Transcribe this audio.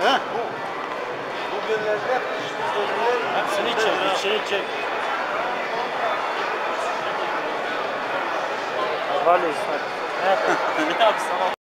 He? Bugünlerde hepsini çek, içini çek. Vali İsmet. Ne yapsın?